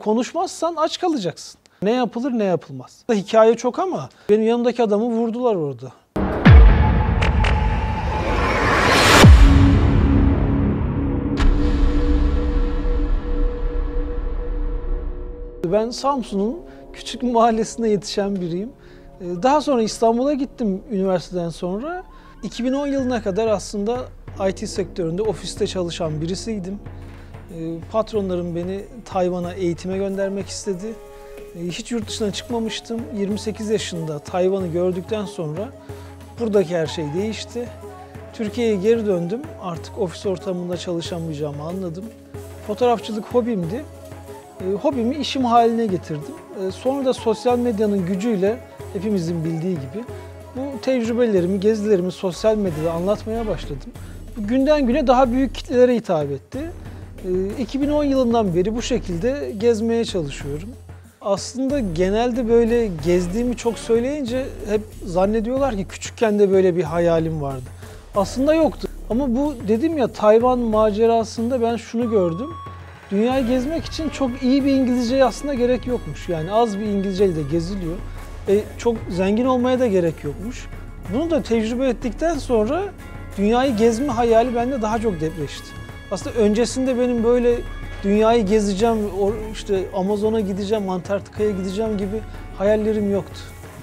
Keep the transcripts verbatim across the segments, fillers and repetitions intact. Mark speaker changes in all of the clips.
Speaker 1: konuşmazsan aç kalacaksın. Ne yapılır ne yapılmaz. Hikaye çok ama benim yanımdaki adamı vurdular orada. Ben Samsun'un küçük mahallesinde yetişen biriyim. Daha sonra İstanbul'a gittim üniversiteden sonra. iki bin on yılına kadar aslında I T sektöründe ofiste çalışan birisiydim. Patronlarım beni Tayvan'a eğitime göndermek istedi. Hiç yurt dışına çıkmamıştım. yirmi sekiz yaşında Tayvan'ı gördükten sonra buradaki her şey değişti. Türkiye'ye geri döndüm. Artık ofis ortamında çalışamayacağımı anladım. Fotoğrafçılık hobimdi. Hobimi işim haline getirdim. Sonra da sosyal medyanın gücüyle hepimizin bildiği gibi bu tecrübelerimi, gezilerimi sosyal medyada anlatmaya başladım. Günden güne daha büyük kitlelere hitap etti. iki bin on yılından beri bu şekilde gezmeye çalışıyorum. Aslında genelde böyle gezdiğimi çok söyleyince hep zannediyorlar ki küçükken de böyle bir hayalim vardı. Aslında yoktu. Ama bu dedim ya Tayvan macerasında ben şunu gördüm. Dünyayı gezmek için çok iyi bir İngilizceye aslında gerek yokmuş. Yani az bir İngilizceyle de geziliyor. E, çok zengin olmaya da gerek yokmuş. Bunu da tecrübe ettikten sonra dünyayı gezme hayali bende daha çok depreşti. Aslında öncesinde benim böyle dünyayı gezeceğim, işte Amazon'a gideceğim, Antarktika'ya gideceğim gibi hayallerim yoktu.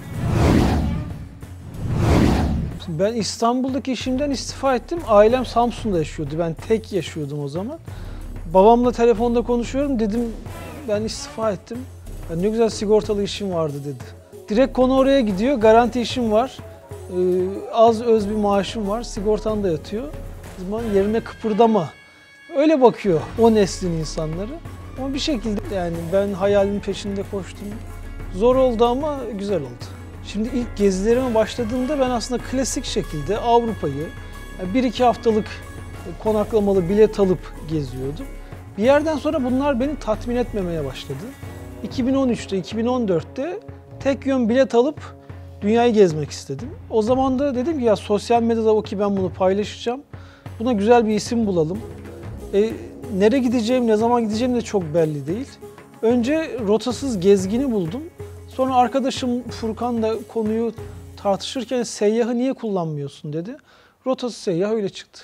Speaker 1: Ben İstanbul'daki işimden istifa ettim. Ailem Samsun'da yaşıyordu. Ben tek yaşıyordum o zaman. Babamla telefonda konuşuyorum. Dedim ben istifa ettim. Ya ne güzel sigortalı işim vardı dedi. Direkt konu oraya gidiyor. Garanti işim var. Ee, az öz bir maaşım var. Sigortan da yatıyor. O zaman yerine kıpırdama. Öyle bakıyor o neslin insanları. Ama bir şekilde yani ben hayalimin peşinde koştum. Zor oldu ama güzel oldu. Şimdi ilk gezilerime başladığımda ben aslında klasik şekilde Avrupa'yı yani bir iki haftalık konaklamalı bilet alıp geziyordum. Bir yerden sonra bunlar beni tatmin etmemeye başladı. iki bin on üçte, iki bin on dörtte tek yön bilet alıp dünyayı gezmek istedim. O zaman da dedim ki ya sosyal medyada o ki ben bunu paylaşacağım. Buna güzel bir isim bulalım. E, nereye gideceğim, ne zaman gideceğim de çok belli değil. Önce rotasız gezgini buldum. Sonra arkadaşım Furkan da konuyu tartışırken seyyahı niye kullanmıyorsun dedi. Rotası seyyah öyle çıktı.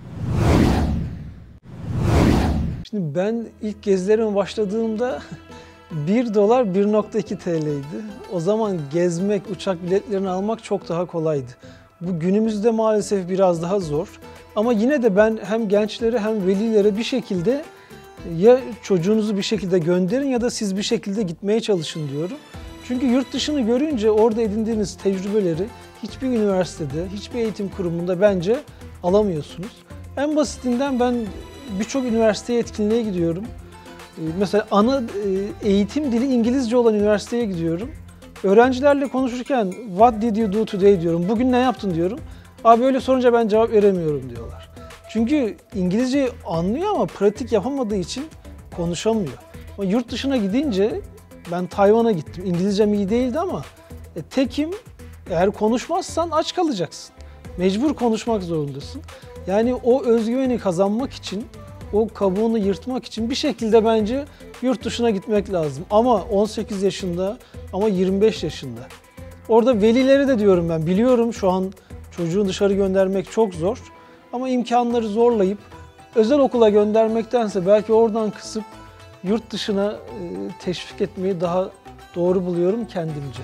Speaker 1: Şimdi ben ilk gezilerime başladığımda bir dolar bir nokta iki T L'ydi. O zaman gezmek, uçak biletlerini almak çok daha kolaydı. Bu günümüzde maalesef biraz daha zor. Ama yine de ben hem gençlere hem velilere bir şekilde ya çocuğunuzu bir şekilde gönderin ya da siz bir şekilde gitmeye çalışın diyorum. Çünkü yurt dışını görünce orada edindiğiniz tecrübeleri hiçbir üniversitede, hiçbir eğitim kurumunda bence alamıyorsunuz. En basitinden ben birçok üniversiteye etkinliğe gidiyorum. Mesela ana eğitim dili İngilizce olan üniversiteye gidiyorum. Öğrencilerle konuşurken "What did you do today?" diyorum. "Bugün ne yaptın?" diyorum. "Abi öyle sorunca ben cevap veremiyorum." diyorlar. Çünkü İngilizceyi anlıyor ama pratik yapamadığı için konuşamıyor. Ama yurt dışına gidince ben Tayvan'a gittim. İngilizcem iyi değildi ama e, tekim eğer konuşmazsan aç kalacaksın. Mecbur konuşmak zorundasın. Yani o özgüveni kazanmak için, o kabuğunu yırtmak için bir şekilde bence yurt dışına gitmek lazım. Ama on sekiz yaşında, ama yirmi beş yaşında. Orada velileri de diyorum ben, biliyorum şu an çocuğu dışarı göndermek çok zor. Ama imkanları zorlayıp özel okula göndermektense belki oradan kısıp yurt dışına teşvik etmeyi daha doğru buluyorum kendimce.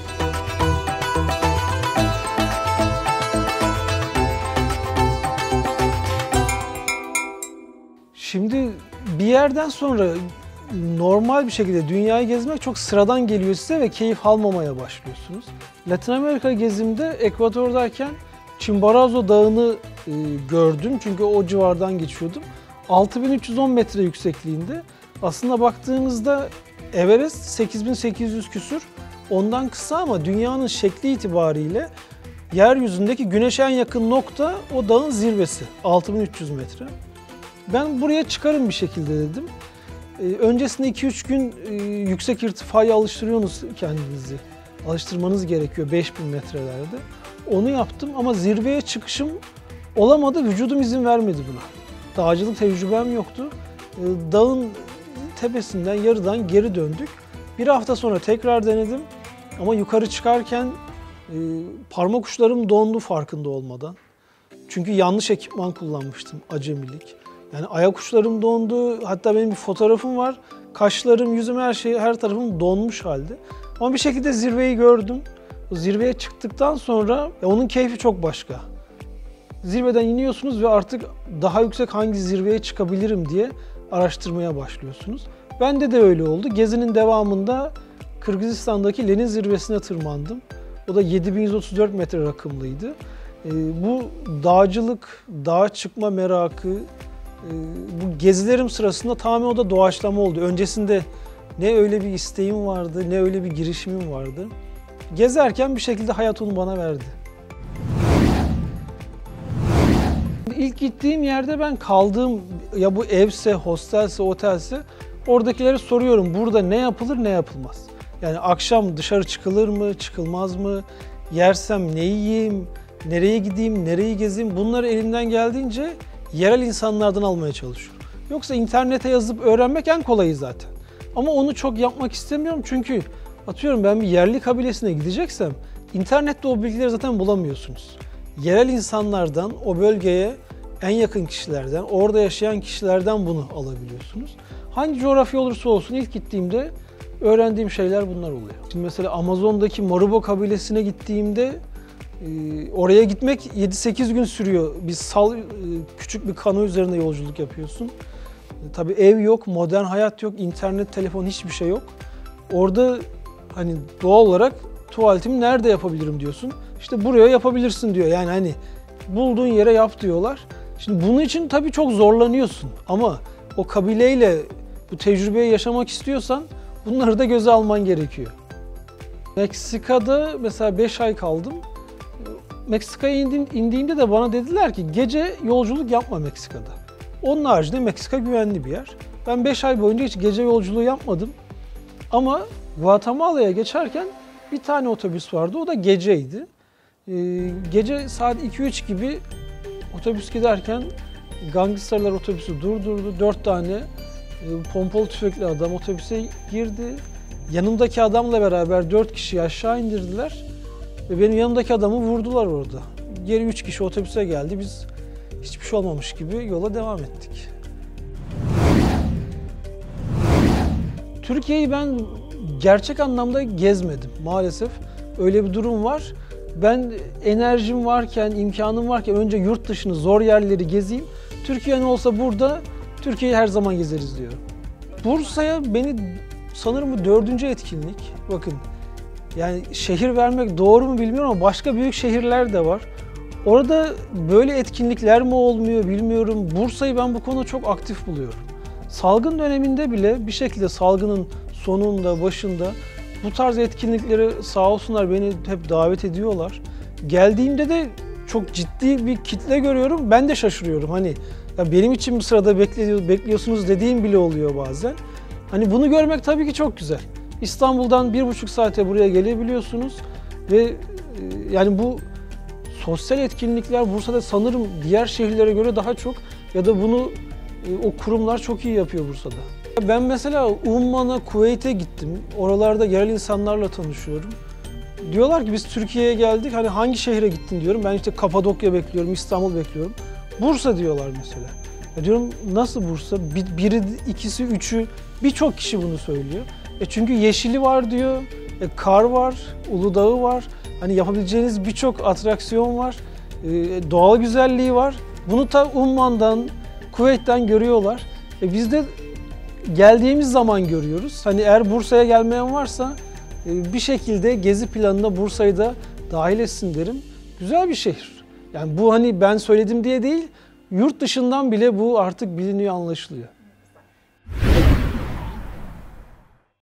Speaker 1: Şimdi bir yerden sonra normal bir şekilde dünyayı gezmek çok sıradan geliyor size ve keyif almamaya başlıyorsunuz. Latin Amerika gezimde Ekvador'dayken Chimborazo Dağı'nı e, gördüm çünkü o civardan geçiyordum. altı bin üç yüz on metre yüksekliğinde. Aslında baktığınızda Everest sekiz bin sekiz yüz küsür, ondan kısa ama dünyanın şekli itibariyle yeryüzündeki güneşe en yakın nokta o dağın zirvesi, altı bin üç yüz metre. Ben buraya çıkarım bir şekilde dedim. Ee, öncesinde iki üç gün e, yüksek irtifaya alıştırıyorsunuz kendinizi. Alıştırmanız gerekiyor beş bin metrelerde. Onu yaptım ama zirveye çıkışım olamadı, vücudum izin vermedi buna. Dağcılık tecrübem yoktu. Ee, dağın tepesinden yarıdan geri döndük. Bir hafta sonra tekrar denedim ama yukarı çıkarken e, parmak uçlarım dondu farkında olmadan. Çünkü yanlış ekipman kullanmıştım, acemilik. Yani ayak uçlarım dondu, hatta benim bir fotoğrafım var. Kaşlarım, yüzüm, her şey, her tarafım donmuş halde. Ama bir şekilde zirveyi gördüm. O zirveye çıktıktan sonra ya onun keyfi çok başka. Zirveden iniyorsunuz ve artık daha yüksek hangi zirveye çıkabilirim diye araştırmaya başlıyorsunuz. Bende de öyle oldu. Gezinin devamında Kırgızistan'daki Lenin zirvesine tırmandım. O da yedi bin yüz otuz dört metre rakımlıydı. E, bu dağcılık, dağa çıkma merakı, e, bu gezilerim sırasında tamamen o da doğaçlama oldu. Öncesinde ne öyle bir isteğim vardı, ne öyle bir girişimim vardı. Gezerken bir şekilde hayat onu bana verdi. İlk gittiğim yerde ben kaldığım, ya bu evse, hostelse, otelse, oradakilere soruyorum burada ne yapılır, ne yapılmaz. Yani akşam dışarı çıkılır mı, çıkılmaz mı, yersem ne yiyeyim, nereye gideyim, nereyi gezeyim, bunları elimden geldiğince yerel insanlardan almaya çalışıyorum. Yoksa internete yazıp öğrenmek en kolayı zaten. Ama onu çok yapmak istemiyorum çünkü atıyorum ben bir yerli kabilesine gideceksem internette o bilgileri zaten bulamıyorsunuz. Yerel insanlardan, o bölgeye en yakın kişilerden, orada yaşayan kişilerden bunu alabiliyorsunuz. Hangi coğrafya olursa olsun ilk gittiğimde öğrendiğim şeyler bunlar oluyor. Şimdi mesela Amazon'daki Marubo kabilesine gittiğimde oraya gitmek yedi sekiz gün sürüyor. Bir sal, küçük bir kano üzerinde yolculuk yapıyorsun. Tabii ev yok, modern hayat yok, internet, telefon, hiçbir şey yok. Orada hani doğal olarak tuvaletimi nerede yapabilirim diyorsun. İşte buraya yapabilirsin diyor. Yani hani bulduğun yere yap diyorlar. Şimdi bunun için tabii çok zorlanıyorsun. Ama o kabileyle bu tecrübeyi yaşamak istiyorsan bunları da göze alman gerekiyor. Meksika'da mesela beş ay kaldım. Meksika'ya indiğimde de bana dediler ki gece yolculuk yapma Meksika'da. Onun haricinde Meksika güvenli bir yer. Ben beş ay boyunca hiç gece yolculuğu yapmadım. Ama Guatemala'ya geçerken bir tane otobüs vardı, o da geceydi. Ee, gece saat iki üç gibi otobüs giderken gangsterler otobüsü durdurdu. Dört tane e, pompalı tüfekli adam otobüse girdi. Yanımdaki adamla beraber dört kişiyi aşağı indirdiler. Ve benim yanımdaki adamı vurdular orada. Geri üç kişi otobüse geldi. Biz hiçbir şey olmamış gibi yola devam ettik. Türkiye'yi ben gerçek anlamda gezmedim maalesef. Öyle bir durum var. Ben enerjim varken, imkanım varken önce yurt dışını, zor yerleri gezeyim. Türkiye ne olsa burada, Türkiye'yi her zaman gezeriz diyorum. Bursa'ya beni sanırım bu dördüncü etkinlik. Bakın, yani şehir vermek doğru mu bilmiyorum ama başka büyük şehirler de var. Orada böyle etkinlikler mi olmuyor bilmiyorum. Bursa'yı ben bu konuda çok aktif buluyorum. Salgın döneminde bile bir şekilde salgının sonunda, başında bu tarz etkinliklere sağ olsunlar beni hep davet ediyorlar. Geldiğimde de çok ciddi bir kitle görüyorum. Ben de şaşırıyorum. Hani ya benim için bir sırada bekliyor, bekliyorsunuz dediğim bile oluyor bazen. Hani bunu görmek tabii ki çok güzel. İstanbul'dan bir buçuk saate buraya gelebiliyorsunuz ve e, yani bu sosyal etkinlikler Bursa'da sanırım diğer şehirlere göre daha çok ya da bunu e, o kurumlar çok iyi yapıyor Bursa'da. Ben mesela Umman'a, Kuveyt'e gittim. Oralarda yerel insanlarla tanışıyorum. Diyorlar ki biz Türkiye'ye geldik. Hani hangi şehre gittin diyorum. Ben işte Kapadokya bekliyorum, İstanbul bekliyorum. Bursa diyorlar mesela. Ya diyorum nasıl Bursa? Bir, biri, ikisi, üçü birçok kişi bunu söylüyor. E çünkü yeşili var diyor. E kar var, Uludağ'ı var. Hani yapabileceğiniz birçok atraksiyon var. E, doğal güzelliği var. Bunu ta Umman'dan, Kuveyt'ten görüyorlar. E biz de geldiğimiz zaman görüyoruz. Hani eğer Bursa'ya gelmeyen varsa bir şekilde gezi planına Bursa'yı da dahil etsin derim. Güzel bir şehir. Yani bu hani ben söyledim diye değil, yurt dışından bile bu artık biliniyor, anlaşılıyor.